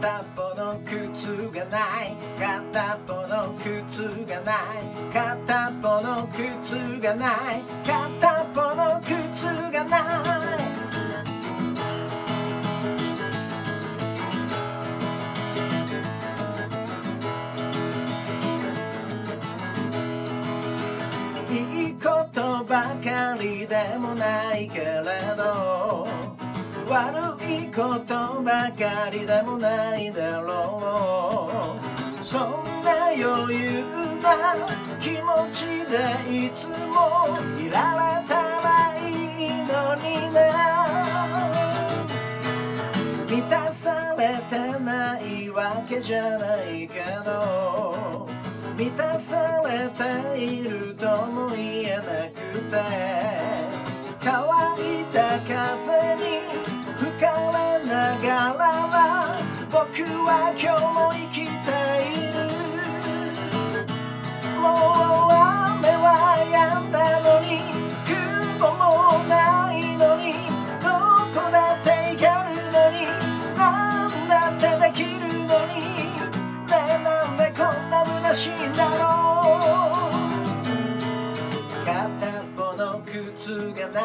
片っぽの靴がない、片っぽの靴がない、片っぽの靴がない、片っぽの靴がない。いいことばかりでもないけれど、悪いことばかりでもないだろう。そんな余裕な気持ちでいつもいられたらいいのにな。満たされてないわけじゃないけど、満たされているとも言えなくて、乾いた風に吹かれながら僕は今日も生きている。もう雨は止んだのに、雲もないのに、どこだって行けるのに、なんだってできるのに、ねえなんでこんな虚しいんだろう。片っぽの靴がない、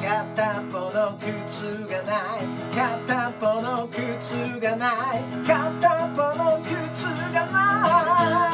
片っぽの靴がない、片っぽの靴がない、片っぽの靴がない。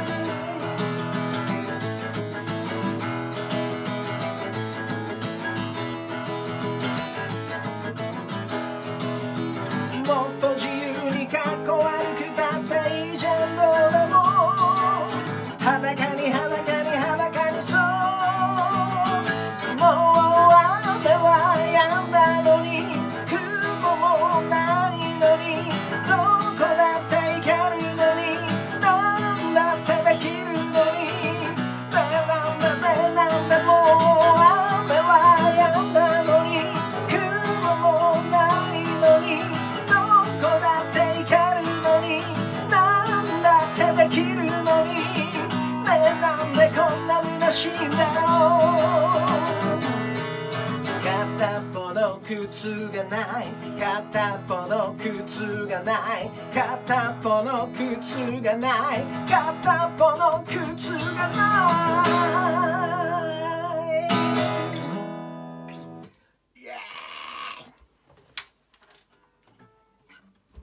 もっと自由にかっこ悪くたっていいじゃん、どうでも裸に裸に裸にそう。もう雨は止んだのに、雲もないのに、どこだって行けるのに、なんだってできるのに、なんでなんでもう雨は止んだのに、雲もないのに、どこだって行けるのに、なんだってできるのに、なんでこんな虚しいんだろう。片っぽの靴がない、片っぽの靴がない、片っぽの靴がない、片っぽの靴がない。